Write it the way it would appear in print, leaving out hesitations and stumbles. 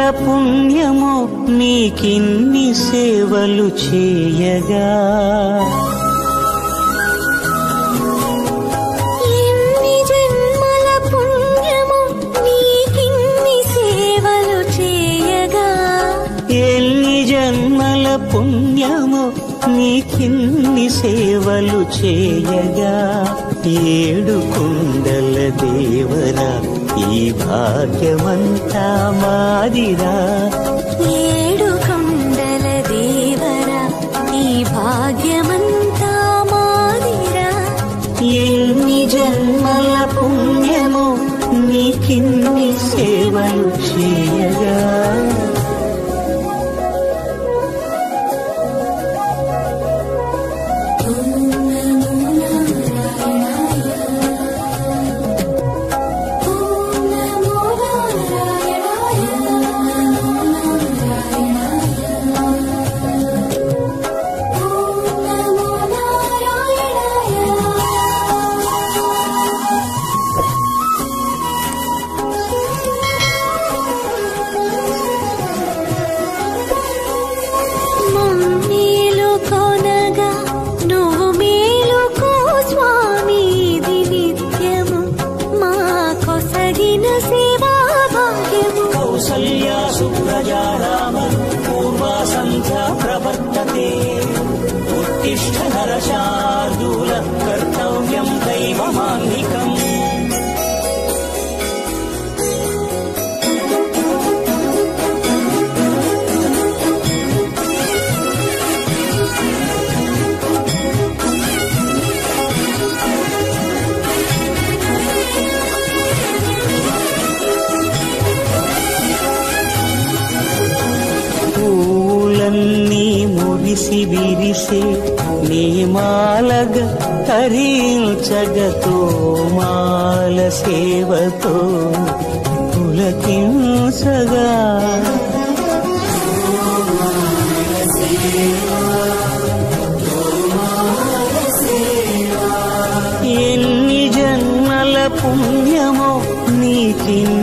పుణ్యమో నీకిన్ని సేవలు చేయగా, ఎన్ని జన్మల పుణ్యమో నీకిన్ని సేవలు చేయగా, ఎన్ని జన్మల పుణ్యమో నీకిన్ని సేవలు చేయగా, ఏడు కుండల దేవరా ఈ భాగ్యమంతా మాదిరా, ఏడు కొండల దేవరా ఈ భాగ్యమంతా మాదిరా, ఎన్ని జన్మల పుణ్యమో నీకిన్ని సేవలు చేయగా. उत्तिष्ठ नरशार्दूल कर्तव्यं दैवमान्निकम्। పూలన్నీ మురిసి విరిసే నీ మాలగ తరించగతో మాల సేవతో పులకించగా, ఎన్ని జన్మల పుణ్యమో నీకిన్ని